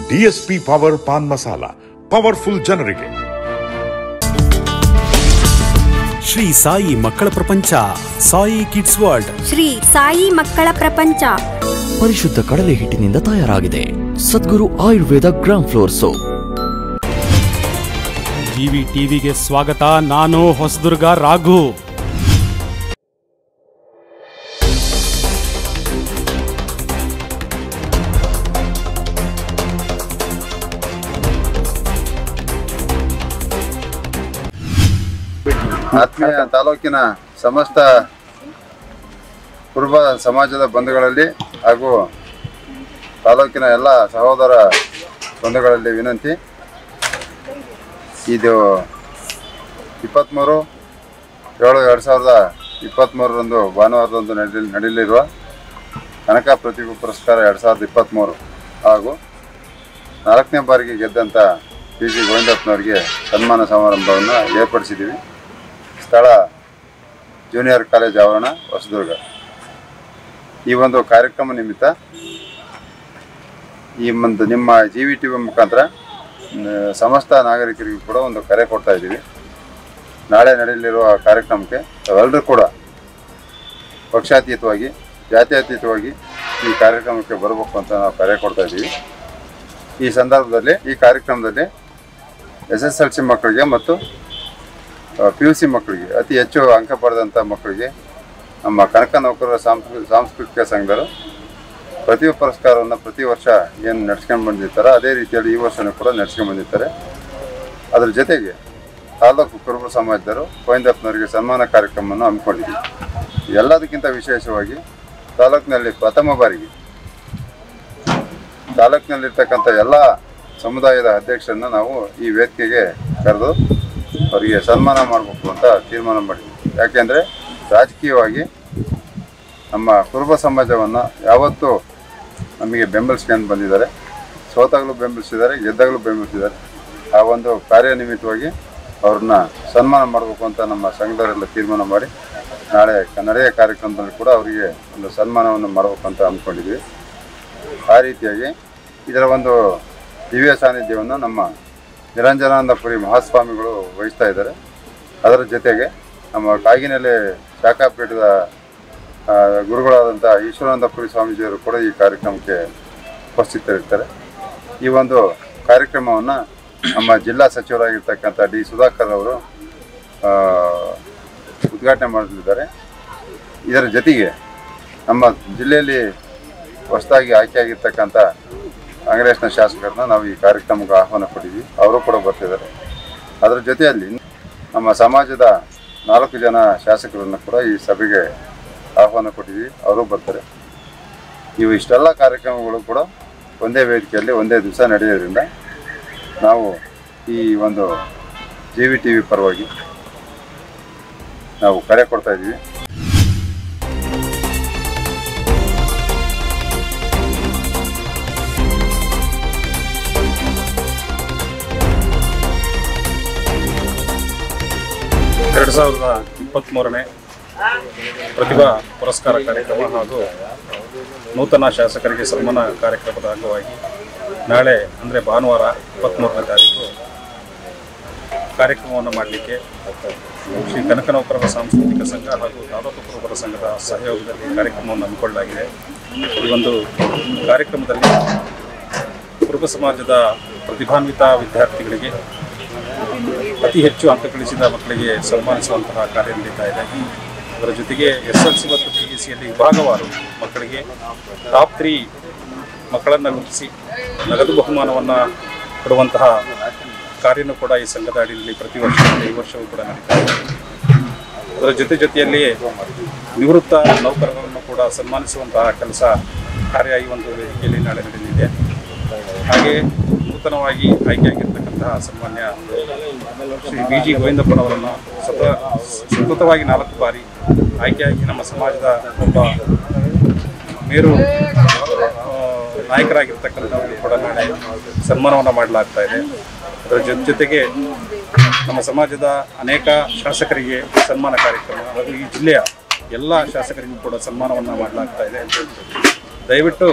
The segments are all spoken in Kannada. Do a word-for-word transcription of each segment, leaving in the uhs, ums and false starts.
DSP power pan masala, powerful ಜನರಿಗೆ. ಶ್ರೀ ಸಾಯಿ ಮಕ್ಕಳ ಪ್ರಪಂಚ, ಸಾಯಿ ಕಿಡ್ಸ್ ವರ್ಲ್ಡ್. ಶ್ರೀ ಸಾಯಿ ಮಕ್ಕಳ ಪ್ರಪಂಚ ಪರಿಶುದ್ಧ ಕಡಲೆ ಹಿಟ್ಟಿನಿಂದ ತಯಾರಾಗಿದೆ. Sadguru Ayurveda gram flour soap. GV ಟಿವಿಗೆ ಸ್ವಾಗತ. ನಾನು ಹೊಸದುರ್ಗ ರಾಘು. ಆತ್ಮೀಯ ತಾಲೂಕಿನ ಸಮಸ್ತ ಕುರುಬ ಸಮಾಜದ ಬಂಧುಗಳಲ್ಲಿ ಹಾಗೂ ತಾಲೂಕಿನ ಎಲ್ಲ ಸಹೋದರ ಬಂಧುಗಳಲ್ಲಿ ವಿನಂತಿ, ಇದು ಇಪ್ಪತ್ತ್ಮೂರು ಏಳು ಎರಡು ಸಾವಿರದ ಇಪ್ಪತ್ತ್ಮೂರರಂದು ಭಾನುವಾರದಂದು ನಡೆ ನಡೆಯಲಿರುವ ಕನಕ ಪ್ರತಿಭಾ ಪುರಸ್ಕಾರ ಎರಡು ಸಾವಿರದ ಇಪ್ಪತ್ತ್ಮೂರು ಹಾಗೂ ನಾಲ್ಕನೇ ಬಾರಿಗೆ ಗೆದ್ದಂಥ ಪಿ ಜಿ ಗೋವಿಂದಪ್ಪನವರಿಗೆ ಸನ್ಮಾನ ಸಮಾರಂಭವನ್ನು ಏರ್ಪಡಿಸಿದ್ದೀವಿ. ಸ್ಥಳ ಜೂನಿಯರ್ ಕಾಲೇಜ್ ಆವರಣ, ಹೊಸದುರ್ಗ. ಈ ಒಂದು ಕಾರ್ಯಕ್ರಮ ನಿಮಿತ್ತ ಈ ಒಂದು ನಿಮ್ಮ ಜಿ ವಿ ಟಿ ವಿ ಮುಖಾಂತರ ಸಮಸ್ತ ನಾಗರಿಕರಿಗೂ ಕೂಡ ಒಂದು ಕರೆ ಕೊಡ್ತಾ ಇದ್ದೀವಿ. ನಾಳೆ ನಡೆಯಲಿರುವ ಕಾರ್ಯಕ್ರಮಕ್ಕೆ ತಾವೆಲ್ಲರೂ ಕೂಡ ಪಕ್ಷಾತೀತವಾಗಿ, ಜಾತ್ಯತೀತವಾಗಿ ಈ ಕಾರ್ಯಕ್ರಮಕ್ಕೆ ಬರಬೇಕು ಅಂತ ನಾವು ಕರೆ ಕೊಡ್ತಾ ಇದ್ದೀವಿ. ಈ ಸಂದರ್ಭದಲ್ಲಿ ಈ ಕಾರ್ಯಕ್ರಮದಲ್ಲಿ ಎಸ್ ಎಸ್ ಎಲ್ ಸಿ ಮಕ್ಕಳಿಗೆ ಮತ್ತು ಪಿ ಯು ಸಿ ಮಕ್ಕಳಿಗೆ ಅತಿ ಹೆಚ್ಚು ಅಂಕ ಪಡೆದಂಥ ಮಕ್ಕಳಿಗೆ ನಮ್ಮ ಕನಕ ನೌಕರರ ಸಾಂಸ್ಕೃ ಸಾಂಸ್ಕೃತಿಕ ಸಂಘದರು ಪ್ರತಿಭಾ ಪುರಸ್ಕಾರವನ್ನು ಪ್ರತಿ ವರ್ಷ ಏನು ನಡೆಸ್ಕೊಂಡು ಬಂದಿರ್ತಾರೆ ಅದೇ ರೀತಿಯಲ್ಲಿ ಈ ವರ್ಷವೂ ಕೂಡ ನಡೆಸ್ಕೊಂಡು ಬಂದಿರ್ತಾರೆ. ಅದರ ಜೊತೆಗೆ ತಾಲೂಕು ಕುರುಬ ಸಮಾಜದರು ಗೋವಿಂದಪ್ಪನವರಿಗೆ ಸನ್ಮಾನ ಕಾರ್ಯಕ್ರಮವನ್ನು ಹಮ್ಮಿಕೊಂಡಿದ್ದೀವಿ. ಎಲ್ಲದಕ್ಕಿಂತ ವಿಶೇಷವಾಗಿ ತಾಲೂಕಿನಲ್ಲಿ ಪ್ರಥಮ ಬಾರಿಗೆ ತಾಲೂಕಿನಲ್ಲಿರ್ತಕ್ಕಂಥ ಎಲ್ಲ ಸಮುದಾಯದ ಅಧ್ಯಕ್ಷರನ್ನು ನಾವು ಈ ವೇದಿಕೆಗೆ ಕರೆದು ಅವರಿಗೆ ಸನ್ಮಾನ ಮಾಡಬೇಕು ಅಂತ ತೀರ್ಮಾನ ಮಾಡಿದ್ವಿ. ಯಾಕೆಂದರೆ ರಾಜಕೀಯವಾಗಿ ನಮ್ಮ ಕುರುಬ ಸಮಾಜವನ್ನು ಯಾವತ್ತೂ ನಮಗೆ ಬೆಂಬಲಿಸ್ಕೊಂಡು ಬಂದಿದ್ದಾರೆ. ಸೋತಾಗಲೂ ಬೆಂಬಲಿಸಿದ್ದಾರೆ, ಗೆದ್ದಾಗಲೂ ಬೆಂಬಲಿಸಿದ್ದಾರೆ. ಆ ಒಂದು ಕಾರ್ಯನಿಮಿತ್ತವಾಗಿ ಅವ್ರನ್ನ ಸನ್ಮಾನ ಮಾಡಬೇಕು ಅಂತ ನಮ್ಮ ಸಂಘದವರೆಲ್ಲ ತೀರ್ಮಾನ ಮಾಡಿ ನಾಳೆ ನಡೆಯ ಕಾರ್ಯಕ್ರಮದಲ್ಲಿ ಕೂಡ ಅವರಿಗೆ ಒಂದು ಸನ್ಮಾನವನ್ನು ಮಾಡಬೇಕು ಅಂತ ಅಂದ್ಕೊಂಡಿದ್ವಿ. ಆ ರೀತಿಯಾಗಿ ಇದರ ಒಂದು ದಿವ್ಯ ಸಾನ್ನಿಧ್ಯವನ್ನು ನಮ್ಮ ನಿರಂಜನಾನಂದಪುರಿ ಮಹಾಸ್ವಾಮಿಗಳು ವಹಿಸ್ತಾ ಇದ್ದಾರೆ. ಅದರ ಜೊತೆಗೆ ನಮ್ಮ ಕಾಗಿನೆಲೆ ಶಾಖಾಪೀಠದ ಗುರುಗಳಾದಂಥ ಈಶ್ವರಾನಂದಪುರಿ ಸ್ವಾಮೀಜಿಯವರು ಕೂಡ ಈ ಕಾರ್ಯಕ್ರಮಕ್ಕೆ ಉಪಸ್ಥಿತರಿರ್ತಾರೆ. ಈ ಒಂದು ಕಾರ್ಯಕ್ರಮವನ್ನು ನಮ್ಮ ಜಿಲ್ಲಾ ಸಚಿವರಾಗಿರ್ತಕ್ಕಂಥ ಡಿ ಸುಧಾಕರ್ ಅವರು ಉದ್ಘಾಟನೆ ಮಾಡಲಿದ್ದಾರೆ. ಇದರ ಜೊತೆಗೆ ನಮ್ಮ ಜಿಲ್ಲೆಯಲ್ಲಿ ಹೊಸದಾಗಿ ಆಯ್ಕೆಯಾಗಿರ್ತಕ್ಕಂಥ ಕಾಂಗ್ರೆಸ್ನ ಶಾಸಕರನ್ನ ನಾವು ಈ ಕಾರ್ಯಕ್ರಮಕ್ಕೆ ಆಹ್ವಾನ ಕೊಟ್ಟಿದ್ವಿ. ಅವರು ಕೂಡ ಬರ್ತಿದ್ದಾರೆ. ಅದರ ಜೊತೆಯಲ್ಲಿ ನಮ್ಮ ಸಮಾಜದ ನಾಲ್ಕು ಜನ ಶಾಸಕರನ್ನು ಕೂಡ ಈ ಸಭೆಗೆ ಆಹ್ವಾನ ಕೊಟ್ಟಿದ್ವಿ. ಅವರು ಬರ್ತಾರೆ. ಇವು ಇಷ್ಟೆಲ್ಲ ಕಾರ್ಯಕ್ರಮಗಳು ಕೂಡ ಒಂದೇ ವೇದಿಕೆಯಲ್ಲಿ ಒಂದೇ ದಿವಸ ನಡೆಯೋದ್ರಿಂದ ನಾವು ಈ ಒಂದು ಜಿ ವಿ ಟಿ ವಿ ಪರವಾಗಿ ನಾವು ಕರೆ ಕೊಡ್ತಾ ಇದ್ದೀವಿ. ಎರಡು ಸಾವಿರದ ಇಪ್ಪತ್ತ್ಮೂರನೇ ಪ್ರತಿಭಾ ಪುರಸ್ಕಾರ ಕಾರ್ಯಕ್ರಮ ಹಾಗೂ ನೂತನ ಶಾಸಕರಿಗೆ ಸನ್ಮಾನ ಕಾರ್ಯಕ್ರಮದ ಅಂಗವಾಗಿ ನಾಳೆ ಅಂದರೆ ಭಾನುವಾರ ಇಪ್ಪತ್ತ್ಮೂರನೇ ತಾರೀಕು ಕಾರ್ಯಕ್ರಮವನ್ನು ಮಾಡಲಿಕ್ಕೆ ಶ್ರೀ ಕನಕ ನೌಕರರ ಸಾಂಸ್ಕೃತಿಕ ಸಂಘ ಹಾಗೂ ತಾಲೂಕು ಕುರುಬರ ಸಂಘದ ಸಹಯೋಗದಲ್ಲಿ ಕಾರ್ಯಕ್ರಮವನ್ನು ಹಮ್ಮಿಕೊಳ್ಳಲಾಗಿದೆ. ಈ ಒಂದು ಕಾರ್ಯಕ್ರಮದಲ್ಲಿ ಕುರುಬ ಸಮಾಜದ ಪ್ರತಿಭಾನ್ವಿತ ವಿದ್ಯಾರ್ಥಿಗಳಿಗೆ ಅತಿ ಹೆಚ್ಚು ಅಂಕ ಗಳಿಸಿದ ಮಕ್ಕಳಿಗೆ ಸನ್ಮಾನಿಸುವಂತಹ ಕಾರ್ಯ ನಡೀತಾ ಇದೆ. ಅದರ ಜೊತೆಗೆ ಎಸ್ ಎಲ್ ಸಿ ಮತ್ತು ಪಿ ಯು ಸಿಯಲ್ಲಿ ವಿಭಾಗವಾರು ಮಕ್ಕಳಿಗೆ ಟಾಪ್ ತ್ರೀ ಮಕ್ಕಳನ್ನು ಗುರುತಿಸಿ ನಗದು ಬಹುಮಾನವನ್ನು ಕೊಡುವಂತಹ ಕಾರ್ಯನೂ ಕೂಡ ಈ ಸಂಘದ ಅಡಿಯಲ್ಲಿ ಪ್ರತಿ ವರ್ಷ ಈ ವರ್ಷವೂ ಕೂಡ ನಡೀತಾ ಇದೆ. ಅದರ ಜೊತೆ ಜೊತೆಯಲ್ಲಿ ನಿವೃತ್ತ ನೌಕರರನ್ನು ಕೂಡ ಸನ್ಮಾನಿಸುವಂತಹ ಕೆಲಸ ಕಾರ್ಯ ಈ ಒಂದು ವೇದಿಕೆಯಲ್ಲಿ ನಾಳೆ ನಡೆಯಲಿದೆ. ಹಾಗೆ ನೂತನವಾಗಿ ಆಯ್ಕೆಯಾಗಿರ್ತಕ್ಕಂತಹ ಸನ್ಮಾನ್ಯ ಶ್ರೀ ಬಿ ಜಿ ಗೋವಿಂದಪ್ಪನವರನ್ನು ಸತ ಸತತವಾಗಿ ನಾಲ್ಕು ಬಾರಿ ಆಯ್ಕೆಯಾಗಿ ನಮ್ಮ ಸಮಾಜದ ಒಬ್ಬ ಮೇರು ನಾಯಕರಾಗಿರ್ತಕ್ಕಂಥವರಿಗೆ ಕೂಡ ನಾಳೆ ಸನ್ಮಾನವನ್ನು ಮಾಡಲಾಗ್ತಾ ಇದೆ. ಅದರ ಜೊತೆ ಜೊತೆಗೆ ನಮ್ಮ ಸಮಾಜದ ಅನೇಕ ಶಾಸಕರಿಗೆ ಸನ್ಮಾನ ಕಾರ್ಯಕ್ರಮ ಹಾಗೂ ಈ ಜಿಲ್ಲೆಯ ಎಲ್ಲ ಶಾಸಕರಿಗೂ ಕೂಡ ಸನ್ಮಾನವನ್ನು ಮಾಡಲಾಗ್ತಾ ಇದೆ. ದಯವಿಟ್ಟು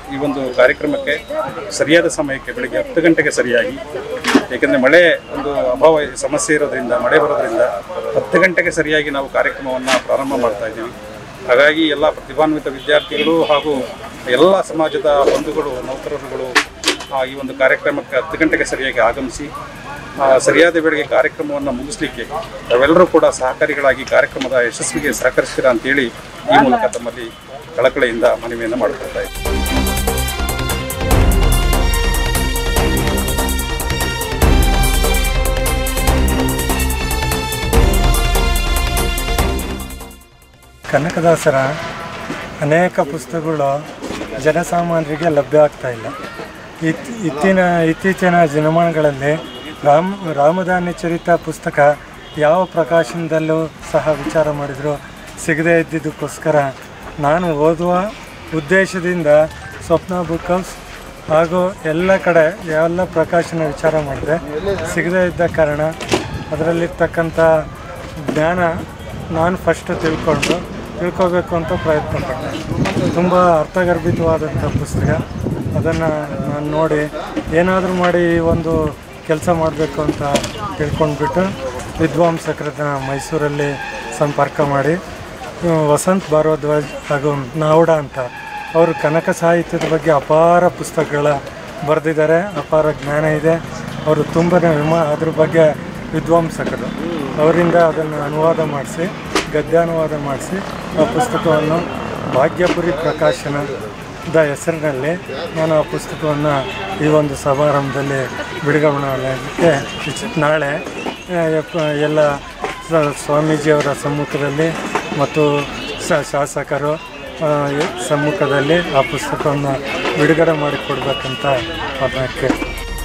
ಈ ಒಂದು ಕಾರ್ಯಕ್ರಮಕ್ಕೆ ಸರಿಯಾದ ಸಮಯಕ್ಕೆ ಬೆಳಗ್ಗೆ ಹತ್ತು ಗಂಟೆಗೆ ಸರಿಯಾಗಿ, ಏಕೆಂದರೆ ಮಳೆ ಒಂದು ಅಭಾವ ಸಮಸ್ಯೆ ಇರೋದ್ರಿಂದ, ಮಳೆ ಬರೋದ್ರಿಂದ ಹತ್ತು ಗಂಟೆಗೆ ಸರಿಯಾಗಿ ನಾವು ಕಾರ್ಯಕ್ರಮವನ್ನು ಪ್ರಾರಂಭ ಮಾಡ್ತಾ ಇದ್ದೀವಿ. ಹಾಗಾಗಿ ಎಲ್ಲ ಪ್ರತಿಭಾನ್ವಿತ ವಿದ್ಯಾರ್ಥಿಗಳು ಹಾಗೂ ಎಲ್ಲ ಸಮಾಜದ ಬಂಧುಗಳು, ನೌಕರರುಗಳು ಈ ಒಂದು ಕಾರ್ಯಕ್ರಮಕ್ಕೆ ಹತ್ತು ಗಂಟೆಗೆ ಸರಿಯಾಗಿ ಆಗಮಿಸಿ ಸರಿಯಾದ ವೇಳೆಗೆ ಕಾರ್ಯಕ್ರಮವನ್ನು ಮುಗಿಸ್ಲಿಕ್ಕೆ ತಾವೆಲ್ಲರೂ ಕೂಡ ಸಹಕಾರಿಗಳಾಗಿ ಕಾರ್ಯಕ್ರಮದ ಯಶಸ್ವಿಗೆ ಸಹಕರಿಸ್ತೀರಾ ಅಂತೇಳಿ ಈ ಮೂಲಕ ತಮ್ಮಲ್ಲಿ ಕಳಕಳಿಯಿಂದ ಮನವಿಯನ್ನು ಮಾಡಿಕೊಳ್ತಾ ಇದ್ದೀವಿ. ಕನಕದಾಸರ ಅನೇಕ ಪುಸ್ತಕಗಳು ಜನಸಾಮಾನ್ಯರಿಗೆ ಲಭ್ಯ ಆಗ್ತಾ ಇಲ್ಲ. ಇತ್ ಇತ್ತಿನ ಇತ್ತೀಚಿನ ದಿನಮಾನಗಳಲ್ಲಿ ರಾಮ ರಾಮಧಾನ್ಯ ಚರಿತ ಪುಸ್ತಕ ಯಾವ ಪ್ರಕಾಶನದಲ್ಲೂ ಸಹ ವಿಚಾರ ಮಾಡಿದರೂ ಸಿಗದೇ ಇದ್ದಿದ್ದಕ್ಕೋಸ್ಕರ ನಾನು ಓದುವ ಉದ್ದೇಶದಿಂದ ಸ್ವಪ್ನ ಬುಕ್ ಹೌಸ್ ಹಾಗೂ ಎಲ್ಲ ಕಡೆ ಎಲ್ಲ ಪ್ರಕಾಶನ ವಿಚಾರ ಮಾಡಿದೆ. ಸಿಗದೇ ಇದ್ದ ಕಾರಣ ಅದರಲ್ಲಿರ್ತಕ್ಕಂಥ ಜ್ಞಾನ ನಾನು ಫಸ್ಟ್ ತಿಳ್ಕೊಂಡು ತಿಳ್ಕೋಬೇಕು ಅಂತ ಪ್ರಯತ್ನ ಪಟ್ಟೆ. ತುಂಬ ಅರ್ಥಗರ್ಭಿತವಾದಂಥ ಪುಸ್ತಕ. ಅದನ್ನು ನಾನು ನೋಡಿ ಏನಾದರೂ ಮಾಡಿ ಈ ಒಂದು ಕೆಲಸ ಮಾಡಬೇಕು ಅಂತ ತಿಳ್ಕೊಂಡ್ಬಿಟ್ಟು ವಿದ್ವಾಂಸಕರನ್ನ ಮೈಸೂರಲ್ಲಿ ಸಂಪರ್ಕ ಮಾಡಿ ವಸಂತ್ ಭಾರದ್ವಾಜ್ ಹಾಗೂ ನಾವುಡ ಅಂತ ಅವರು ಕನಕ ಸಾಹಿತ್ಯದ ಬಗ್ಗೆ ಅಪಾರ ಪುಸ್ತಕಗಳ ಬರೆದಿದ್ದಾರೆ, ಅಪಾರ ಜ್ಞಾನ ಇದೆ. ಅವರು ತುಂಬಾ ವಿಮಾ ಅದ್ರ ಬಗ್ಗೆ ವಿದ್ವಾಂಸಕರು. ಅವರಿಂದ ಅದನ್ನು ಅನುವಾದ ಮಾಡಿಸಿ, ಗದ್ಯಾನುವಾದ ಮಾಡಿಸಿ ಆ ಪುಸ್ತಕವನ್ನು ಭಾಗ್ಯಪುರಿ ಪ್ರಕಾಶನದ ಹೆಸರಿನಲ್ಲಿ ನಾನು ಆ ಪುಸ್ತಕವನ್ನು ಈ ಒಂದು ಸಮಾರಂಭದಲ್ಲಿ ಬಿಡುಗಡೆ ಮಾಡಲಿಕ್ಕೆ ನಾಳೆ ಎಲ್ಲ ಸ್ವಾಮೀಜಿಯವರ ಸಮ್ಮುಖದಲ್ಲಿ ಮತ್ತು ಶಾಸಕರು ಸಮ್ಮುಖದಲ್ಲಿ ಆ ಪುಸ್ತಕವನ್ನು ಬಿಡುಗಡೆ ಮಾಡಿಕೊಡ್ಬೇಕಂತ ಅದನ್ನ ಕೇಳಿ.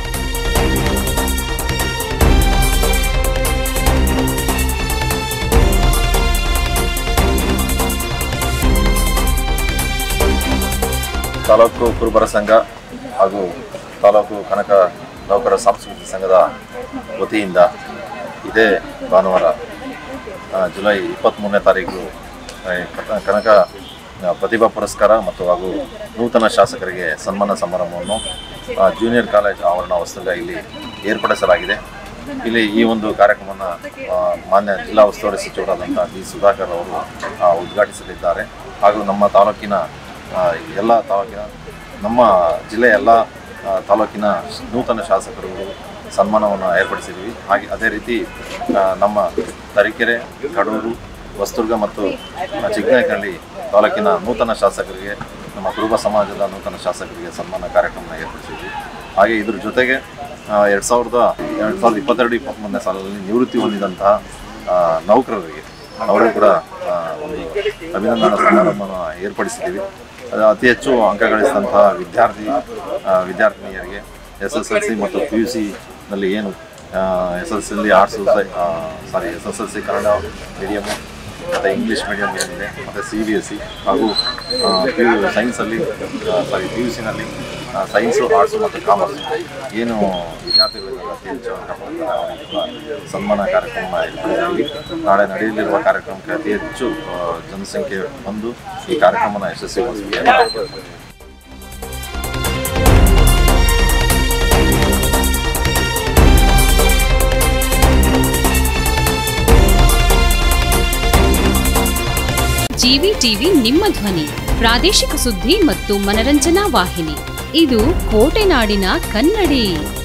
ತಾಲೂಕು ಕುರುಬರ ಸಂಘ ಹಾಗೂ ತಾಲೂಕು ಕನಕ ನೌಕರರ ಸಾಂಸ್ಕೃತಿಕ ಸಂಘದ ವತಿಯಿಂದ ಇದೇ ಭಾನುವಾರ ಜುಲೈ ಇಪ್ಪತ್ತ್ಮೂರನೇ ತಾರೀಕು ಕನಕ ಪ್ರತಿಭಾ ಪುರಸ್ಕಾರ ಮತ್ತು ಹಾಗೂ ನೂತನ ಶಾಸಕರಿಗೆ ಸನ್ಮಾನ ಸಮಾರಂಭವನ್ನು ಜೂನಿಯರ್ ಕಾಲೇಜ್ ಆವರಣ ಹೊಸದುರ್ಗ ಇಲ್ಲಿ ಏರ್ಪಡಿಸಲಾಗಿದೆ. ಇಲ್ಲಿ ಈ ಒಂದು ಕಾರ್ಯಕ್ರಮವನ್ನು ಮಾನ್ಯ ಜಿಲ್ಲಾ ಉಸ್ತುವಾರಿ ಸಚಿವರಾದಂಥ ಡಿ ಸುಧಾಕರ್ ಅವರು ಉದ್ಘಾಟಿಸಲಿದ್ದಾರೆ. ಹಾಗೂ ನಮ್ಮ ತಾಲೂಕಿನ ಎಲ್ಲ ತಾಲೂಕಿನ ನಮ್ಮ ಜಿಲ್ಲೆಯ ಎಲ್ಲ ತಾಲೂಕಿನ ನೂತನ ಶಾಸಕರುಗಳು ಸನ್ಮಾನವನ್ನು ಏರ್ಪಡಿಸಿದ್ವಿ. ಹಾಗೆ ಅದೇ ರೀತಿ ನಮ್ಮ ತರೀಕೆರೆ, ಕಡೂರು, ಹೊಸದುರ್ಗ ಮತ್ತು ಚಿಕ್ಕನಾಯಕನಹಳ್ಳಿ ತಾಲೂಕಿನ ನೂತನ ಶಾಸಕರಿಗೆ, ನಮ್ಮ ಕುರುಬ ಸಮಾಜದ ನೂತನ ಶಾಸಕರಿಗೆ ಸನ್ಮಾನ ಕಾರ್ಯಕ್ರಮವನ್ನು ಏರ್ಪಡಿಸಿದ್ವಿ. ಹಾಗೆ ಇದ್ರ ಜೊತೆಗೆ ಎರಡು ಸಾವಿರದ ಎರಡು ಸಾವಿರದ ಇಪ್ಪತ್ತೆರಡು ಇಪ್ಪತ್ತ್ಮೂರನೇ ಸಾಲಿನಲ್ಲಿ ನಿವೃತ್ತಿ ಹೊಂದಿದಂತಹ ನೌಕರರಿಗೆ ಅವರಿಗೂ ಕೂಡ ಒಂದು ಅಭಿನಂದನಾ ಸಮಾರಂಭವನ್ನು ಏರ್ಪಡಿಸಿದ್ದೀವಿ. ಅತಿ ಹೆಚ್ಚು ಅಂಕ ಗಳಿಸಿದಂತಹ ವಿದ್ಯಾರ್ಥಿ ವಿದ್ಯಾರ್ಥಿನಿಯರಿಗೆ ಎಸ್ ಎಸ್ ಎಲ್ ಸಿ ಮತ್ತು ಪಿ ಯು ಸಿನಲ್ಲಿ ಏನು S S L C arts sorry S S L C Kannada medium ಮತ್ತು ಇಂಗ್ಲೀಷ್ ಮೀಡಿಯಮ್ ಏನಿದೆ, ಮತ್ತು ಸಿ ಬಿ ಎಸ್ ಸಿ ಹಾಗೂ ಪಿ ಯು ಸೈನ್ಸಲ್ಲಿ ಸಾರಿ ಪಿ ಯು ಸಿನಲ್ಲಿ ಸೈನ್ಸು, ಆರ್ಟ್ಸು ಮತ್ತು ಕಾಮರ್ಸ್ ಏನು ವಿದ್ಯಾರ್ಥಿಗಳಿಗೆಲ್ಲ ಅತಿ ಹೆಚ್ಚು ಅಂಕ ಪಡೆದ ಅವರಿಗೆ ಸನ್ಮಾನ ಕಾರ್ಯಕ್ರಮ ಏರ್ಪಡಿಸಿದ್ದೀವಿ. ನಾಳೆ ನಡೆಯಲಿರುವ ಕಾರ್ಯಕ್ರಮಕ್ಕೆ ಅತಿ ಹೆಚ್ಚು ಜನಸಂಖ್ಯೆ ಬಂದು ಈ ಕಾರ್ಯಕ್ರಮನ ಯಶಸ್ವಿಗೊಳಿಸಬೇಕು. ಜಿವಿಟಿವಿ ನಿಮ್ಮ ಧ್ವನಿ, ಪ್ರಾದೇಶಿಕ ಸುದ್ದಿ ಮತ್ತು ಮನರಂಜನಾ ವಾಹಿನಿ. ಇದು ಕೋಟೆನಾಡಿನ ಕನ್ನಡಿ.